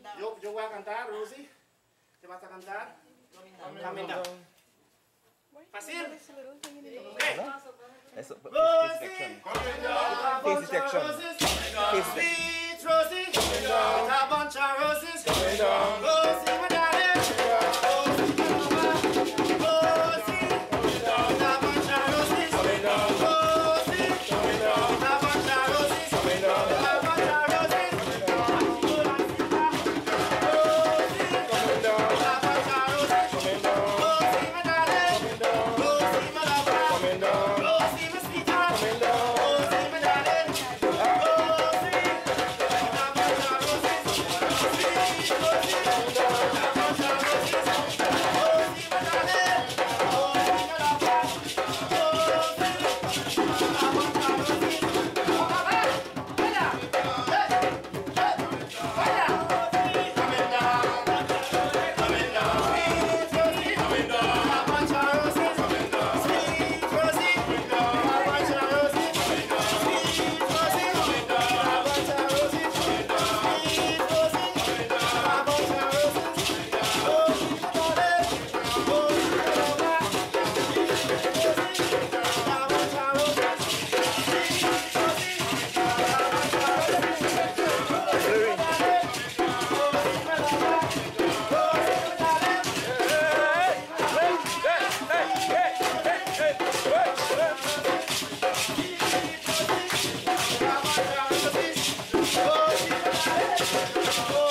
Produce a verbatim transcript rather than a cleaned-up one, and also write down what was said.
Yo, yo voy a cantar, Rosie. ¿Te vas a cantar? Coming down. Fácil. Okay. Eso, Rosie, face detection. Sweet Rosie, with a bunch of roses. Coming down. Rosie, my darling. Rosie, with a bunch of roses. Coming down. Rosie, Coming down. with a bunch of roses. Coming down. With a bunch of roses. Coming down. With a bunch of roses. Coming down. Rosie, my darling. Coming down. Rosie, my lover. Coming down. Rosie, my sweetheart. Coming down. Rosie, my darling. Rosie, with a bunch of roses. Sweet Rosie, with a bunch of roses. Rosie, my darling. Rosie, my lover. Rosie, with a bunch of roses. Vaya, hey, hey, vaya. Coming down, coming down. Sweet Rosie, coming down. With a bunch of roses. Coming down. Sweet Rosie, with a bunch of roses. Coming down. Sweet Rosie, coming down. With a bunch of roses. Coming down. Sweet Rosie, coming down. With a bunch of roses. Rosie, my darling. Rosie, my lover. Rosie, with a bunch of roses. Sweet Rosie, with a bunch of roses. Oh,